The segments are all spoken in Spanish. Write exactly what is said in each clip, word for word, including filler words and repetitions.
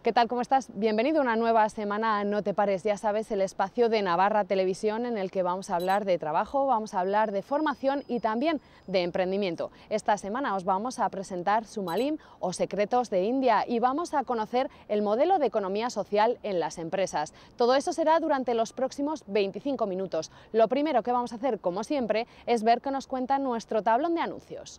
¿Qué tal? ¿Cómo estás? Bienvenido a una nueva semana a No te pares, ya sabes, el espacio de Navarra Televisión en el que vamos a hablar de trabajo, vamos a hablar de formación y también de emprendimiento. Esta semana os vamos a presentar Sumalim o Secretos de India y vamos a conocer el modelo de economía social en las empresas. Todo eso será durante los próximos veinticinco minutos. Lo primero que vamos a hacer, como siempre, es ver qué nos cuenta nuestro tablón de anuncios.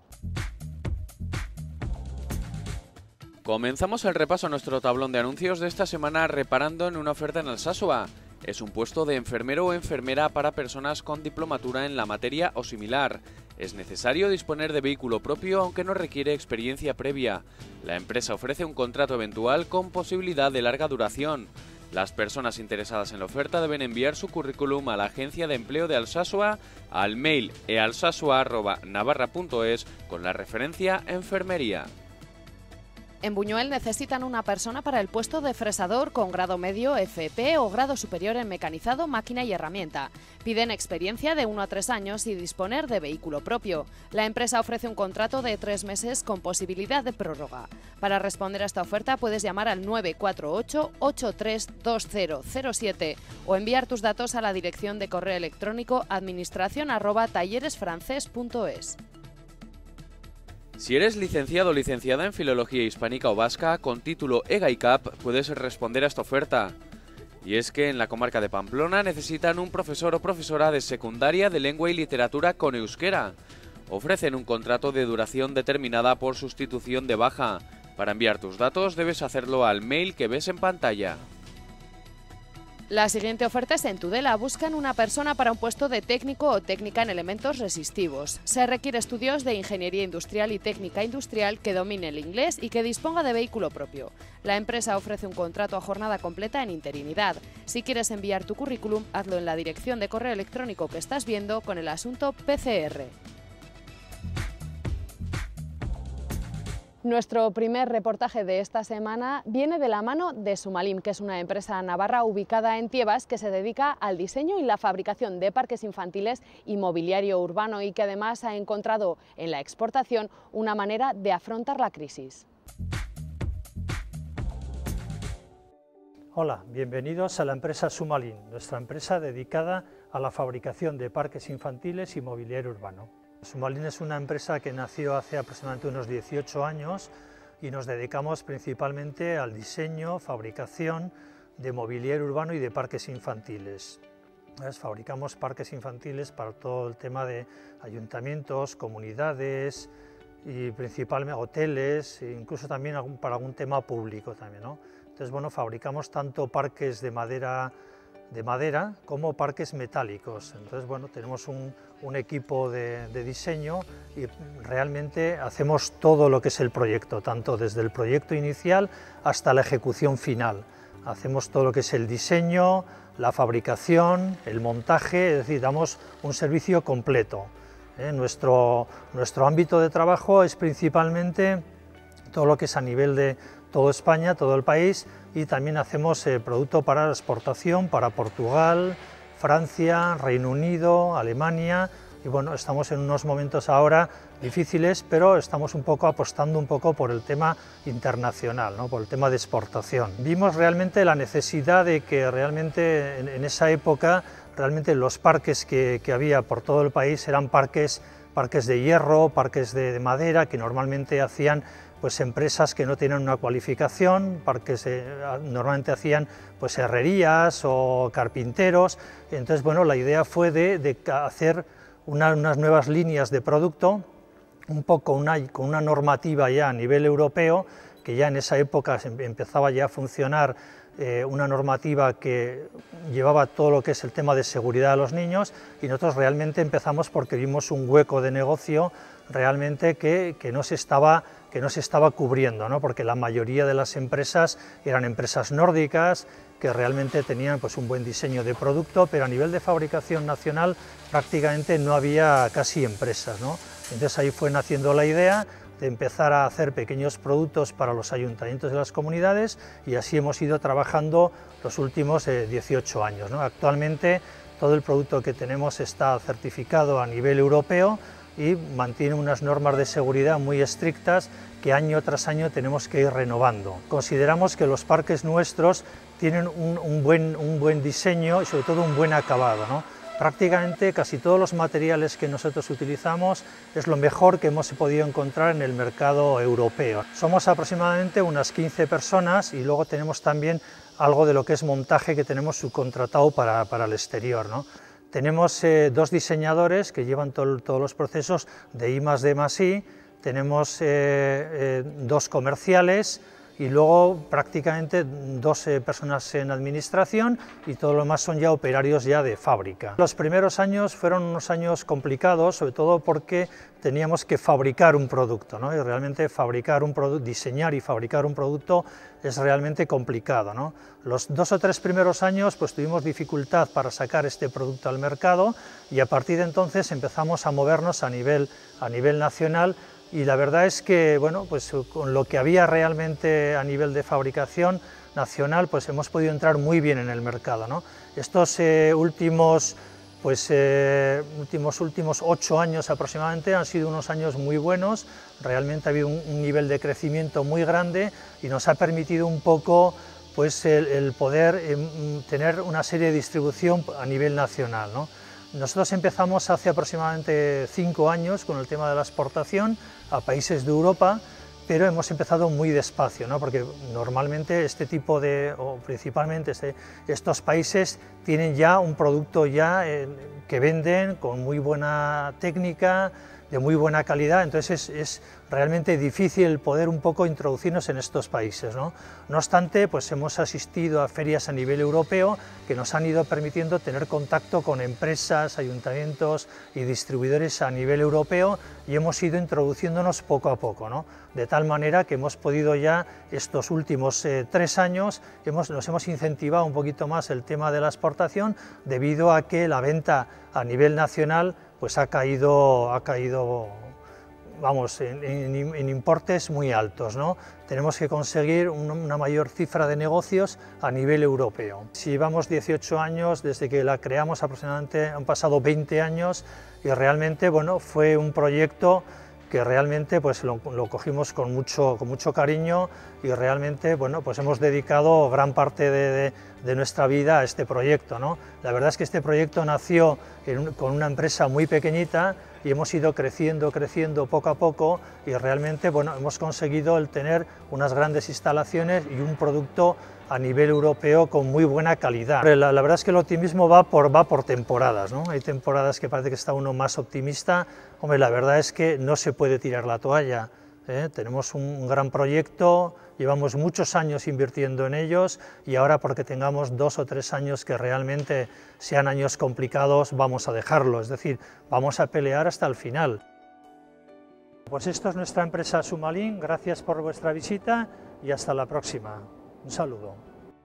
Comenzamos el repaso a nuestro tablón de anuncios de esta semana reparando en una oferta en Alsasua. Es un puesto de enfermero o enfermera para personas con diplomatura en la materia o similar. Es necesario disponer de vehículo propio aunque no requiere experiencia previa. La empresa ofrece un contrato eventual con posibilidad de larga duración. Las personas interesadas en la oferta deben enviar su currículum a la agencia de empleo de Alsasua al mail e alsasua arroba navarra punto es con la referencia enfermería. En Buñuel necesitan una persona para el puesto de fresador con grado medio F P o grado superior en mecanizado, máquina y herramienta. Piden experiencia de uno a tres años y disponer de vehículo propio. La empresa ofrece un contrato de tres meses con posibilidad de prórroga. Para responder a esta oferta puedes llamar al nueve cuatro ocho, ocho tres dos cero cero siete o enviar tus datos a la dirección de correo electrónico administración arroba talleresfrances punto es. Si eres licenciado o licenciada en Filología Hispánica o Vasca con título E G A I C A P, puedes responder a esta oferta. Y es que en la comarca de Pamplona necesitan un profesor o profesora de secundaria de lengua y literatura con euskera. Ofrecen un contrato de duración determinada por sustitución de baja. Para enviar tus datos debes hacerlo al mail que ves en pantalla. La siguiente oferta es en Tudela. Buscan una persona para un puesto de técnico o técnica en elementos resistivos. Se requiere estudios de ingeniería industrial y técnica industrial que domine el inglés y que disponga de vehículo propio. La empresa ofrece un contrato a jornada completa en interinidad. Si quieres enviar tu currículum, hazlo en la dirección de correo electrónico que estás viendo con el asunto P C R. Nuestro primer reportaje de esta semana viene de la mano de Sumalim, que es una empresa navarra ubicada en Tiebas que se dedica al diseño y la fabricación de parques infantiles y mobiliario urbano y que además ha encontrado en la exportación una manera de afrontar la crisis. Hola, bienvenidos a la empresa Sumalim, nuestra empresa dedicada a la fabricación de parques infantiles y mobiliario urbano. Sumalim es una empresa que nació hace aproximadamente unos dieciocho años y nos dedicamos principalmente al diseño, fabricación de mobiliario urbano y de parques infantiles. ¿Ves? Fabricamos parques infantiles para todo el tema de ayuntamientos, comunidades y principalmente hoteles, e incluso también para algún tema público también, ¿no? Entonces, bueno, fabricamos tanto parques de madera de madera como parques metálicos. Entonces, bueno, tenemos un, un equipo de, de diseño y realmente hacemos todo lo que es el proyecto, tanto desde el proyecto inicial hasta la ejecución final. Hacemos todo lo que es el diseño, la fabricación, el montaje, es decir, damos un servicio completo. ¿Eh? Nuestro, nuestro ámbito de trabajo es principalmente todo lo que es a nivel de toda España, todo el país, y también hacemos eh, producto para la exportación para Portugal, Francia, Reino Unido, Alemania, y bueno, estamos en unos momentos ahora difíciles, pero estamos un poco apostando un poco por el tema internacional, ¿no? Por el tema de exportación. Vimos realmente la necesidad de que realmente en, en esa época, realmente los parques que, que había por todo el país eran parques, parques de hierro, parques de, de madera, que normalmente hacían pues empresas que no tenían una cualificación, parques eh, normalmente hacían pues herrerías o carpinteros. Entonces, bueno, la idea fue de, de hacer una, unas nuevas líneas de producto, un poco una, con una normativa ya a nivel europeo, que ya en esa época empezaba ya a funcionar eh, una normativa que llevaba todo lo que es el tema de seguridad de los niños, y nosotros realmente empezamos porque vimos un hueco de negocio realmente que, que no se estaba que no se estaba cubriendo, ¿no? Porque la mayoría de las empresas eran empresas nórdicas que realmente tenían pues, un buen diseño de producto, pero a nivel de fabricación nacional prácticamente no había casi empresas, ¿no? Entonces ahí fue naciendo la idea de empezar a hacer pequeños productos para los ayuntamientos de las comunidades, y así hemos ido trabajando los últimos eh, dieciocho años, ¿no? Actualmente todo el producto que tenemos está certificado a nivel europeo, y mantiene unas normas de seguridad muy estrictas que año tras año tenemos que ir renovando. Consideramos que los parques nuestros tienen un, un, buen, un buen diseño y sobre todo un buen acabado, ¿no? Prácticamente casi todos los materiales que nosotros utilizamos es lo mejor que hemos podido encontrar en el mercado europeo. Somos aproximadamente unas quince personas y luego tenemos también algo de lo que es montaje que tenemos subcontratado para, para el exterior, ¿no? Tenemos eh, dos diseñadores que llevan todo, todos los procesos de I más D más I, tenemos eh, eh, dos comerciales y luego prácticamente dos eh, personas en administración y todo lo demás son ya operarios ya de fábrica. Los primeros años fueron unos años complicados, sobre todo porque teníamos que fabricar un producto, ¿no? Y realmente fabricar un producto, diseñar y fabricar un producto es realmente complicado, ¿no? Los dos o tres primeros años pues tuvimos dificultad para sacar este producto al mercado y a partir de entonces empezamos a movernos a nivel, a nivel nacional. Y la verdad es que, bueno, pues con lo que había realmente a nivel de fabricación nacional, pues hemos podido entrar muy bien en el mercado, ¿no? Estos eh, últimos, pues, eh, últimos, últimos ocho años aproximadamente han sido unos años muy buenos, realmente ha habido un, un nivel de crecimiento muy grande y nos ha permitido un poco pues, el, el poder eh, tener una serie de distribución a nivel nacional, ¿no? Nosotros empezamos hace aproximadamente cinco años con el tema de la exportación a países de Europa, pero hemos empezado muy despacio, ¿no? Porque normalmente este tipo de, o principalmente este, estos países tienen ya un producto ya eh, que venden con muy buena técnica, de muy buena calidad, entonces es, es realmente difícil poder un poco introducirnos en estos países, ¿no? No obstante, pues hemos asistido a ferias a nivel europeo que nos han ido permitiendo tener contacto con empresas, ayuntamientos y distribuidores a nivel europeo y hemos ido introduciéndonos poco a poco, ¿no? De tal manera que hemos podido ya estos últimos eh, tres años, hemos, nos hemos incentivado un poquito más el tema de la exportación debido a que la venta a nivel nacional pues ha caído, ha caído vamos, en, en, en importes muy altos, ¿no? Tenemos que conseguir una, una mayor cifra de negocios a nivel europeo. Si llevamos dieciocho años, desde que la creamos aproximadamente han pasado veinte años y realmente bueno, fue un proyecto que realmente pues, lo, lo cogimos con mucho, con mucho cariño y realmente bueno, pues hemos dedicado gran parte de, de, de nuestra vida a este proyecto, ¿no? La verdad es que este proyecto nació en un, con una empresa muy pequeñita y hemos ido creciendo, creciendo poco a poco y realmente bueno, hemos conseguido el tener unas grandes instalaciones y un producto a nivel europeo con muy buena calidad. La, la verdad es que el optimismo va por, va por temporadas, ¿no? Hay temporadas que parece que está uno más optimista. Hombre, la verdad es que no se puede tirar la toalla, ¿eh? Tenemos un, un gran proyecto, llevamos muchos años invirtiendo en ellos y ahora porque tengamos dos o tres años que realmente sean años complicados vamos a dejarlo, es decir, vamos a pelear hasta el final. Pues esto es nuestra empresa Sumalin, gracias por vuestra visita y hasta la próxima. Un saludo.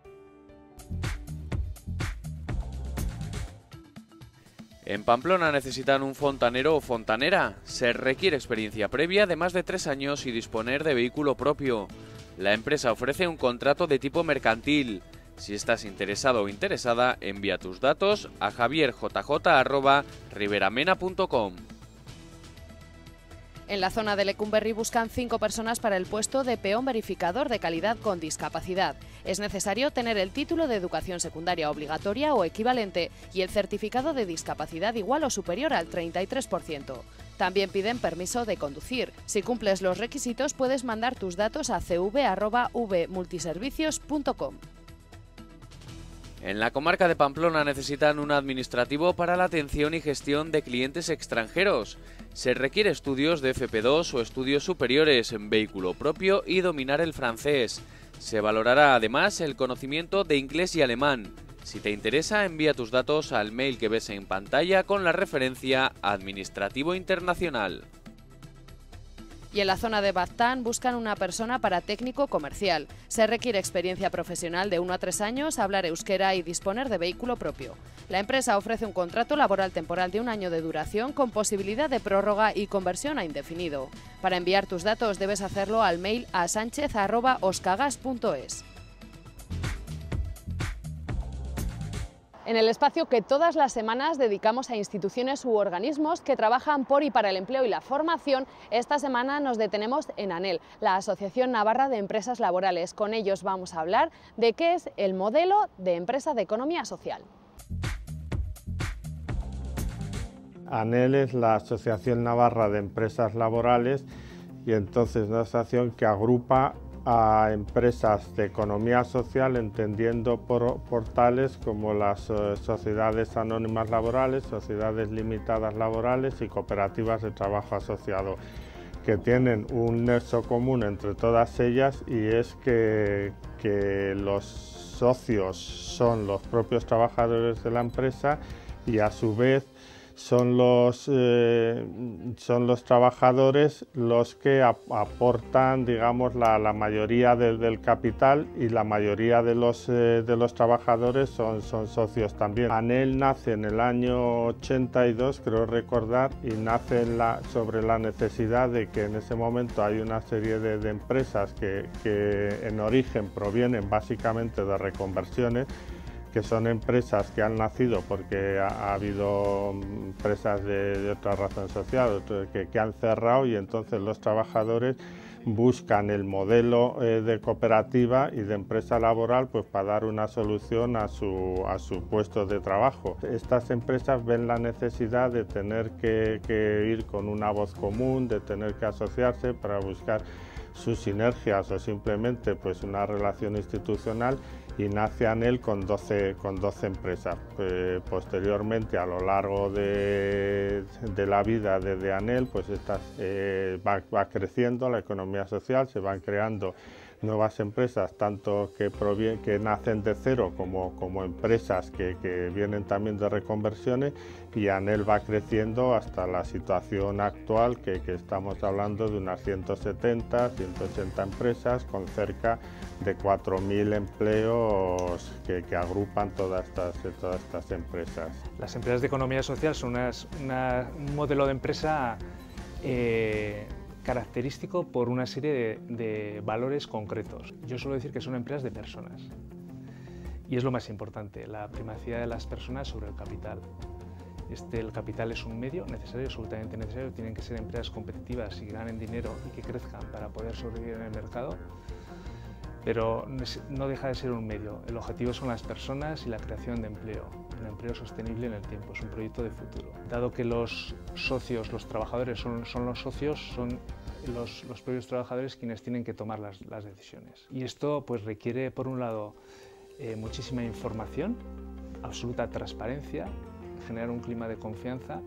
En Pamplona necesitan un fontanero o fontanera. Se requiere experiencia previa de más de tres años y disponer de vehículo propio. La empresa ofrece un contrato de tipo mercantil. Si estás interesado o interesada, envía tus datos a javier j j arroba riveramena punto com. En la zona de Lecumberri buscan cinco personas para el puesto de peón verificador de calidad con discapacidad. Es necesario tener el título de educación secundaria obligatoria o equivalente y el certificado de discapacidad igual o superior al treinta y tres por ciento. También piden permiso de conducir. Si cumples los requisitos puedes mandar tus datos a c v arroba v multiservicios punto com. En la comarca de Pamplona necesitan un administrativo para la atención y gestión de clientes extranjeros. Se requiere estudios de F P dos o estudios superiores en vehículo propio y dominar el francés. Se valorará además el conocimiento de inglés y alemán. Si te interesa, envía tus datos al mail que ves en pantalla con la referencia Administrativo Internacional. Y en la zona de Baztán buscan una persona para técnico comercial. Se requiere experiencia profesional de uno a tres años, hablar euskera y disponer de vehículo propio. La empresa ofrece un contrato laboral temporal de un año de duración con posibilidad de prórroga y conversión a indefinido. Para enviar tus datos debes hacerlo al mail a sánchez arroba oscagas punto es. En el espacio que todas las semanas dedicamos a instituciones u organismos que trabajan por y para el empleo y la formación, esta semana nos detenemos en ANEL, la Asociación Navarra de Empresas Laborales. Con ellos vamos a hablar de qué es el modelo de empresa de economía social. ANEL es la Asociación Navarra de Empresas Laborales y entonces una asociación que agrupa a empresas de economía social, entendiendo por, por tales como las eh, sociedades anónimas laborales, sociedades limitadas laborales y cooperativas de trabajo asociado, que tienen un nexo común entre todas ellas, y es que, que los socios son los propios trabajadores de la empresa y a su vez son los, eh, son los trabajadores los que ap aportan, digamos, la, la mayoría de, del capital, y la mayoría de los, eh, de los trabajadores son, son socios también. ANEL nace en el año ochenta y dos, creo recordar, y nace en la, sobre la necesidad de que en ese momento hay una serie de, de empresas que, que en origen provienen básicamente de reconversiones, que son empresas que han nacido porque ha, ha habido empresas de, de otra razón social que, que han cerrado, y entonces los trabajadores buscan el modelo eh, de cooperativa y de empresa laboral pues para dar una solución a su, a su puesto de trabajo. Estas empresas ven la necesidad de tener que, que ir con una voz común, de tener que asociarse para buscar sus sinergias o simplemente pues una relación institucional, y nace ANEL con doce, con doce empresas. Eh, posteriormente, a lo largo de, de la vida de, de ANEL, pues estas, eh, va, va creciendo la economía social, se van creando nuevas empresas, tanto que, provien, que nacen de cero como, como empresas que, que vienen también de reconversiones, y ANEL va creciendo hasta la situación actual, que, que estamos hablando de unas ciento setenta, ciento ochenta empresas con cerca de cuatro mil empleos que, que agrupan todas estas, todas estas empresas. Las empresas de economía social son unas, una, un modelo de empresa eh, característico por una serie de, de valores concretos. Yo suelo decir que son empresas de personas, y es lo más importante, la primacía de las personas sobre el capital. Este, el capital es un medio necesario, absolutamente necesario. Tienen que ser empresas competitivas y que ganen dinero y que crezcan para poder sobrevivir en el mercado, pero no deja de ser un medio. El objetivo son las personas y la creación de empleo, un empleo sostenible en el tiempo, es un proyecto de futuro. Dado que los socios, los trabajadores son, son los socios, son los, los propios trabajadores quienes tienen que tomar las, las decisiones. Y esto pues requiere, por un lado, eh, muchísima información, absoluta transparencia, generar un clima de confianza,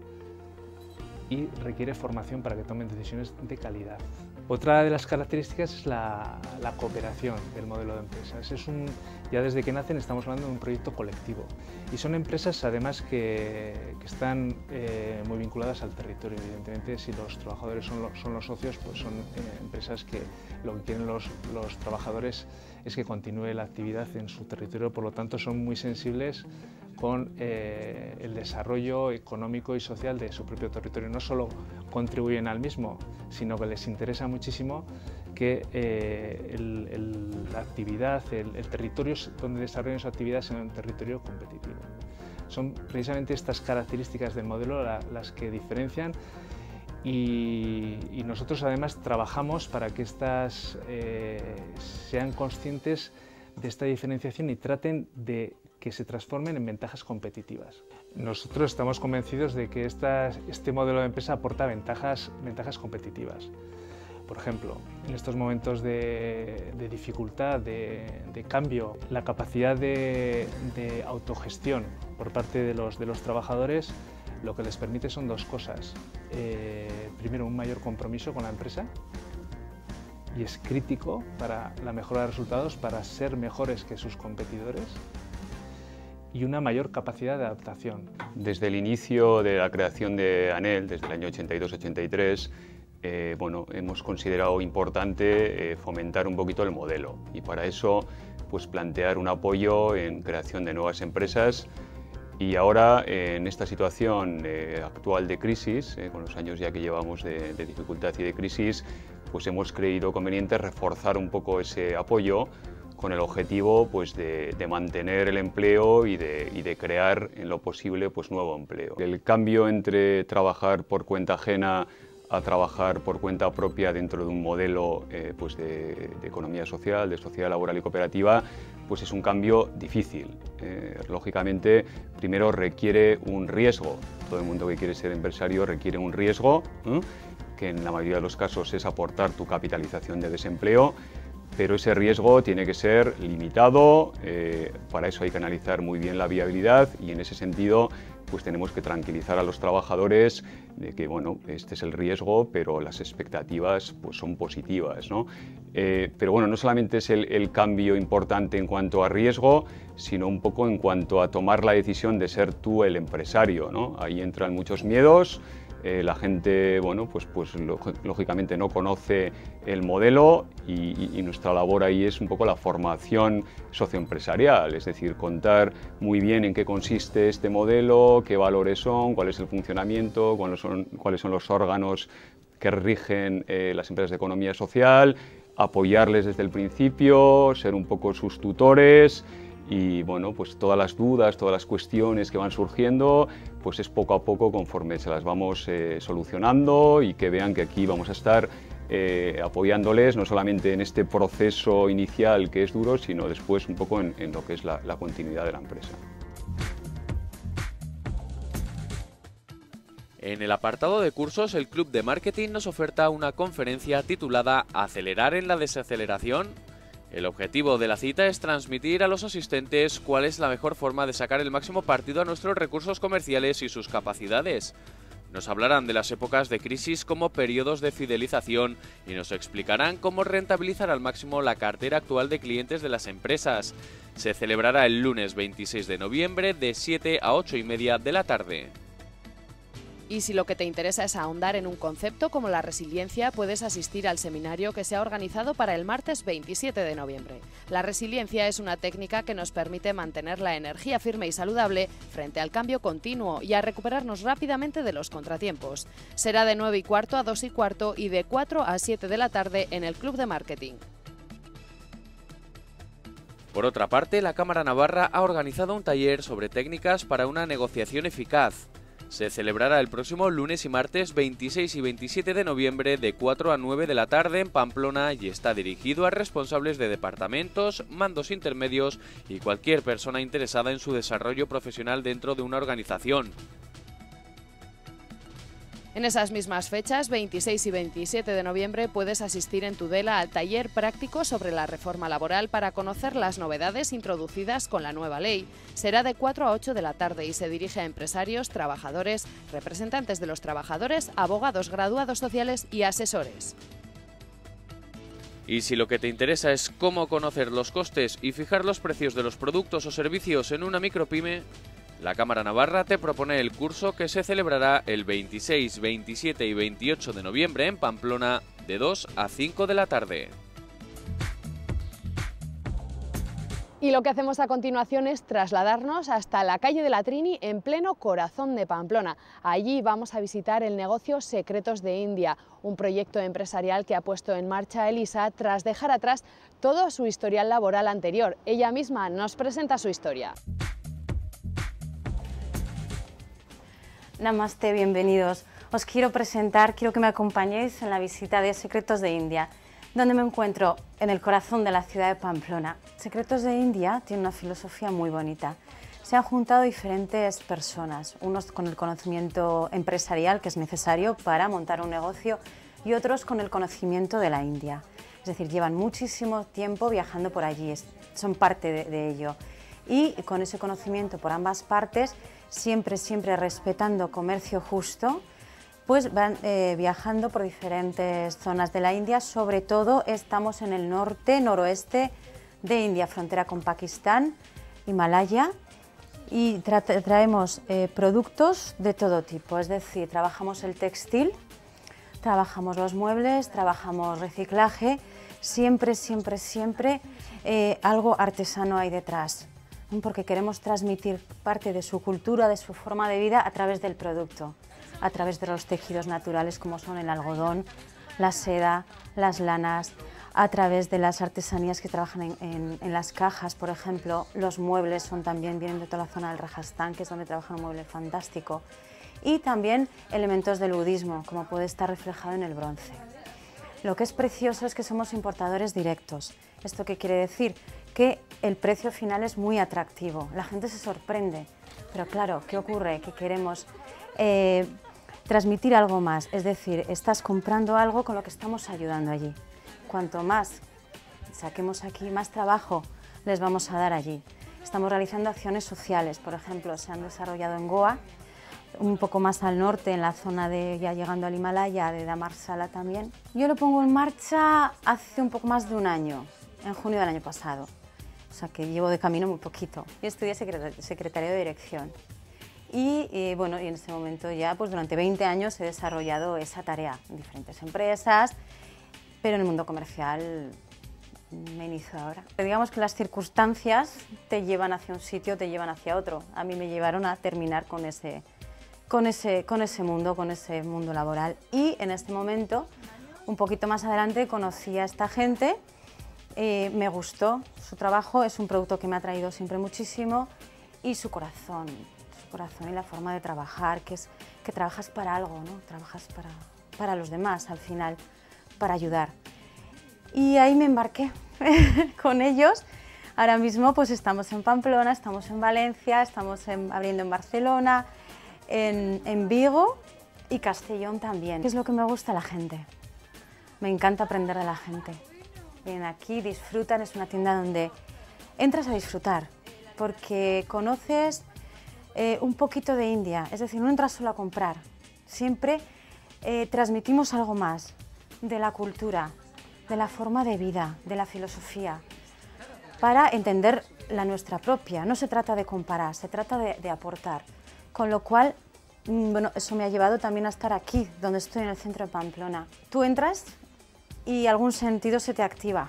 y requiere formación para que tomen decisiones de calidad. Otra de las características es la, la cooperación del modelo de empresas. Es un, ya desde que nacen estamos hablando de un proyecto colectivo, y son empresas además que, que están eh, muy vinculadas al territorio. Evidentemente, si los trabajadores son, lo, son los socios, pues son eh, empresas que lo que quieren los, los trabajadores es que continúe la actividad en su territorio, por lo tanto son muy sensibles con eh, el desarrollo económico y social de su propio territorio. No solo contribuyen al mismo, sino que les interesa muchísimo que eh, el, el, la actividad, el, el territorio donde desarrollan su actividad sea un territorio competitivo. Son precisamente estas características del modelo la, las que diferencian, y, y nosotros además trabajamos para que estas eh, sean conscientes de esta diferenciación y traten de que se transformen en ventajas competitivas. Nosotros estamos convencidos de que esta, este modelo de empresa aporta ventajas, ventajas competitivas. Por ejemplo, en estos momentos de, de dificultad, de, de cambio, la capacidad de, de autogestión por parte de los, de los trabajadores lo que les permite son dos cosas. Eh, primero, un mayor compromiso con la empresa, y es crítico para la mejora de resultados, para ser mejores que sus competidores, y una mayor capacidad de adaptación. Desde el inicio de la creación de ANEL, desde el año ochenta y dos ochenta y tres, eh, bueno, hemos considerado importante eh, fomentar un poquito el modelo, y para eso pues, plantear un apoyo en creación de nuevas empresas. Y ahora, eh, en esta situación eh, actual de crisis, eh, con los años ya que llevamos de, de dificultad y de crisis, pues hemos creído conveniente reforzar un poco ese apoyo con el objetivo pues, de, de mantener el empleo y de, y de crear en lo posible pues, nuevo empleo. El cambio entre trabajar por cuenta ajena a trabajar por cuenta propia dentro de un modelo eh, pues de, de economía social, de sociedad laboral y cooperativa, pues es un cambio difícil. Eh, lógicamente, primero requiere un riesgo. Todo el mundo que quiere ser empresario requiere un riesgo, ¿eh? que en la mayoría de los casos es aportar tu capitalización de desempleo, pero ese riesgo tiene que ser limitado, eh, para eso hay que analizar muy bien la viabilidad y en ese sentido pues tenemos que tranquilizar a los trabajadores de que bueno, este es el riesgo, pero las expectativas pues, son positivas, ¿no? Eh, pero bueno, no solamente es el, el cambio importante en cuanto a riesgo, sino un poco en cuanto a tomar la decisión de ser tú el empresario, ¿no? Ahí entran muchos miedos. Eh, la gente, bueno, pues, pues lógicamente no conoce el modelo y, y, y nuestra labor ahí es un poco la formación socioempresarial, es decir, contar muy bien en qué consiste este modelo, qué valores son, cuál es el funcionamiento, cuáles son, cuáles son los órganos que rigen eh, las empresas de economía social, apoyarles desde el principio, ser un poco sus tutores. Y bueno, pues todas las dudas, todas las cuestiones que van surgiendo, pues es poco a poco conforme se las vamos eh, solucionando y que vean que aquí vamos a estar eh, apoyándoles no solamente en este proceso inicial que es duro, sino después un poco en, en lo que es la, la continuidad de la empresa. En el apartado de cursos, el Club de Marketing nos oferta una conferencia titulada ¿Acelerar en la desaceleración? El objetivo de la cita es transmitir a los asistentes cuál es la mejor forma de sacar el máximo partido a nuestros recursos comerciales y sus capacidades. Nos hablarán de las épocas de crisis como periodos de fidelización y nos explicarán cómo rentabilizar al máximo la cartera actual de clientes de las empresas. Se celebrará el lunes veintiséis de noviembre de siete a ocho y media de la tarde. Y si lo que te interesa es ahondar en un concepto como la resiliencia, puedes asistir al seminario que se ha organizado para el martes veintisiete de noviembre. La resiliencia es una técnica que nos permite mantener la energía firme y saludable frente al cambio continuo y a recuperarnos rápidamente de los contratiempos. Será de nueve y cuarto a dos y cuarto y de cuatro a siete de la tarde en el Club de Marketing. Por otra parte, la Cámara Navarra ha organizado un taller sobre técnicas para una negociación eficaz. Se celebrará el próximo lunes y martes veintiséis y veintisiete de noviembre de cuatro a nueve de la tarde en Pamplona y está dirigido a responsables de departamentos, mandos intermedios y cualquier persona interesada en su desarrollo profesional dentro de una organización. En esas mismas fechas, veintiséis y veintisiete de noviembre, puedes asistir en Tudela al taller práctico sobre la reforma laboral para conocer las novedades introducidas con la nueva ley. Será de cuatro a ocho de la tarde y se dirige a empresarios, trabajadores, representantes de los trabajadores, abogados, graduados sociales y asesores. Y si lo que te interesa es cómo conocer los costes y fijar los precios de los productos o servicios en una micropyme, la Cámara Navarra te propone el curso que se celebrará el veintiséis, veintisiete y veintiocho de noviembre en Pamplona de dos a cinco de la tarde. Y lo que hacemos a continuación es trasladarnos hasta la calle de la Trini en pleno corazón de Pamplona. Allí vamos a visitar el negocio Secretos de India, un proyecto empresarial que ha puesto en marcha Elisa tras dejar atrás todo su historial laboral anterior. Ella misma nos presenta su historia. Namaste, bienvenidos. Os quiero presentar, quiero que me acompañéis en la visita de Secretos de India, donde me encuentro en el corazón de la ciudad de Pamplona. Secretos de India tiene una filosofía muy bonita. Se han juntado diferentes personas, unos con el conocimiento empresarial que es necesario para montar un negocio y otros con el conocimiento de la India. Es decir, llevan muchísimo tiempo viajando por allí, son parte de, de ello. Y con ese conocimiento por ambas partes, siempre, siempre respetando comercio justo, pues van eh, viajando por diferentes zonas de la India. Sobre todo estamos en el norte, noroeste de India, frontera con Pakistán, Himalaya, y tra traemos eh, productos de todo tipo, es decir, trabajamos el textil, trabajamos los muebles, trabajamos reciclaje, siempre, siempre, siempre eh, algo artesano hay detrás, porque queremos transmitir parte de su cultura, de su forma de vida a través del producto, a través de los tejidos naturales como son el algodón, la seda, las lanas. a través de las artesanías que trabajan en, en, en las cajas, por ejemplo. Los muebles son también, vienen de toda la zona del Rajastán, que es donde trabajan un mueble fantástico. Y también elementos del budismo, como puede estar reflejado en el bronce. Lo que es precioso es que somos importadores directos. ¿Esto qué quiere decir? Que el precio final es muy atractivo, la gente se sorprende. Pero claro, ¿qué ocurre? Que queremos eh, transmitir algo más, es decir, estás comprando algo con lo que estamos ayudando allí. Cuanto más saquemos aquí, más trabajo les vamos a dar allí. Estamos realizando acciones sociales, por ejemplo, se han desarrollado en Goa, un poco más al norte, en la zona de, ya llegando al Himalaya, de Dharmshala también. Yo lo pongo en marcha hace un poco más de un año, en junio del año pasado. O sea que llevo de camino muy poquito. Yo estudié secretario de dirección y, y bueno, y en ese momento ya, pues durante veinte años he desarrollado esa tarea en diferentes empresas, pero en el mundo comercial me inicio ahora. Digamos que las circunstancias te llevan hacia un sitio, te llevan hacia otro. A mí me llevaron a terminar con ese, con ese, con ese mundo, con ese mundo laboral. Y en este momento, un poquito más adelante, conocí a esta gente. Eh, me gustó su trabajo, es un producto que me ha traído siempre muchísimo, y su corazón, su corazón y la forma de trabajar, que es que trabajas para algo, ¿no? Trabajas para, para los demás al final, para ayudar. Y ahí me embarqué con ellos. Ahora mismo pues estamos en Pamplona, estamos en Valencia, estamos en, abriendo en Barcelona, en, en Vigo y Castellón también. ¿Qué es lo que me gusta? La gente. Me encanta aprender de la gente. Vienen aquí, disfrutan, es una tienda donde entras a disfrutar, porque conoces eh, un poquito de India, es decir, no entras solo a comprar, siempre eh, transmitimos algo más de la cultura, de la forma de vida, de la filosofía, para entender la nuestra propia. No se trata de comparar, se trata de, de aportar, con lo cual, bueno, eso me ha llevado también a estar aquí, donde estoy en el centro de Pamplona. Tú entras y algún sentido se te activa.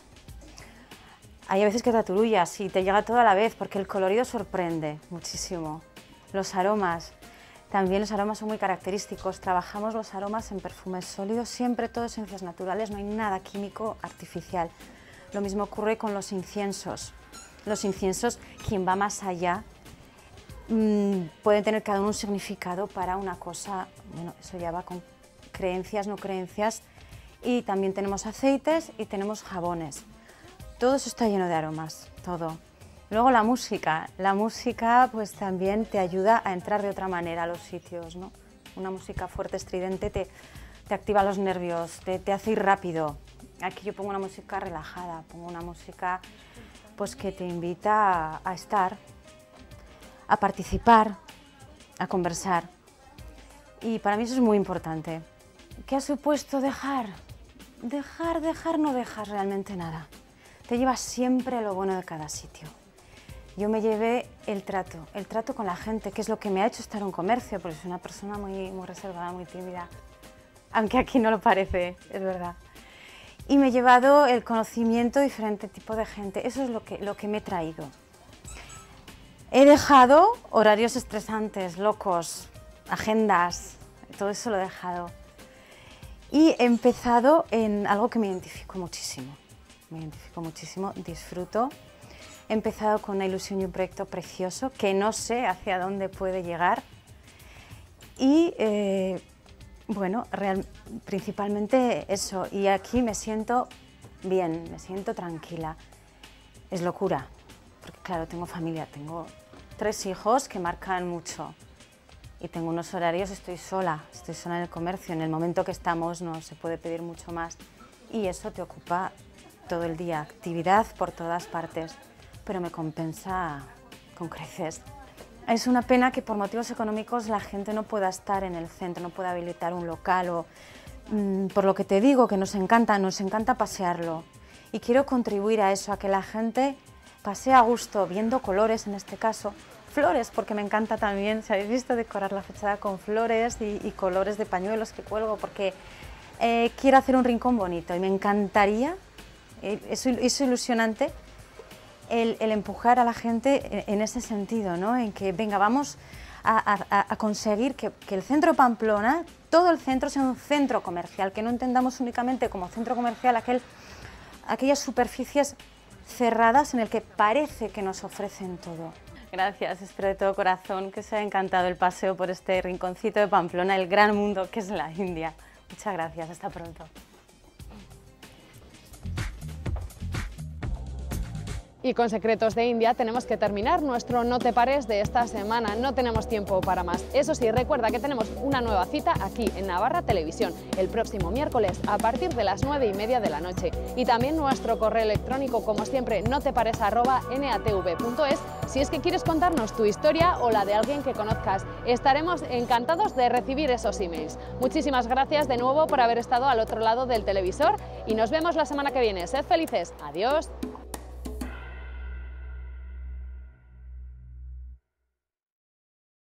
Hay a veces que te aturullas y te llega todo a la vez, porque el colorido sorprende muchísimo. Los aromas, también los aromas son muy característicos. Trabajamos los aromas en perfumes sólidos, siempre todo esencias naturales, no hay nada químico artificial. Lo mismo ocurre con los inciensos. Los inciensos, quien va más allá, mmm, pueden tener cada uno un significado para una cosa, bueno, eso ya va con creencias, no creencias. Y también tenemos aceites y tenemos jabones. Todo eso está lleno de aromas, todo. Luego la música. La música pues también te ayuda a entrar de otra manera a los sitios, ¿no? Una música fuerte, estridente, te, te activa los nervios, te, te hace ir rápido. Aquí yo pongo una música relajada, pongo una música pues, que te invita a, a estar, a participar, a conversar. Y para mí eso es muy importante. ¿Qué ha supuesto dejar? Dejar, dejar, no dejas realmente nada. Te llevas siempre lo bueno de cada sitio. Yo me llevé el trato, el trato con la gente, que es lo que me ha hecho estar en un comercio, porque soy una persona muy, muy reservada, muy tímida, aunque aquí no lo parece, es verdad. Y me he llevado el conocimiento de diferente tipo de gente, eso es lo que, lo que me he traído. He dejado horarios estresantes, locos, agendas, todo eso lo he dejado. Y he empezado en algo que me identifico muchísimo, me identifico muchísimo, disfruto. He empezado con una ilusión y un proyecto precioso que no sé hacia dónde puede llegar. Y eh, bueno, real, principalmente eso, y aquí me siento bien, me siento tranquila. Es locura, porque claro, tengo familia, tengo tres hijos que marcan mucho. Y tengo unos horarios, estoy sola, estoy sola en el comercio, en el momento que estamos no se puede pedir mucho más y eso te ocupa todo el día, actividad por todas partes, pero me compensa con creces. Es una pena que por motivos económicos la gente no pueda estar en el centro, no pueda habilitar un local o mmm, por lo que te digo, que nos encanta, nos encanta pasearlo y quiero contribuir a eso, a que la gente pasee a gusto viendo colores en este caso, flores, porque me encanta también, si habéis visto, decorar la fachada con flores y, y colores de pañuelos que cuelgo, porque eh, quiero hacer un rincón bonito y me encantaría, eh, es, es ilusionante el, el empujar a la gente en, en ese sentido, ¿no? En que, venga, vamos a, a, a conseguir que, que el centro de Pamplona, todo el centro sea un centro comercial, que no entendamos únicamente como centro comercial aquel aquellas superficies cerradas en el que parece que nos ofrecen todo. Gracias, espero de todo corazón que os haya encantado el paseo por este rinconcito de Pamplona, el gran mundo que es la India. Muchas gracias, hasta pronto. Y con Secretos de India tenemos que terminar nuestro No te pares de esta semana. No tenemos tiempo para más. Eso sí, recuerda que tenemos una nueva cita aquí en Navarra Televisión el próximo miércoles a partir de las nueve y media de la noche. Y también nuestro correo electrónico, como siempre, notepares arroba n a t v punto es, si es que quieres contarnos tu historia o la de alguien que conozcas. Estaremos encantados de recibir esos emails. Muchísimas gracias de nuevo por haber estado al otro lado del televisor y nos vemos la semana que viene. Sed felices. Adiós.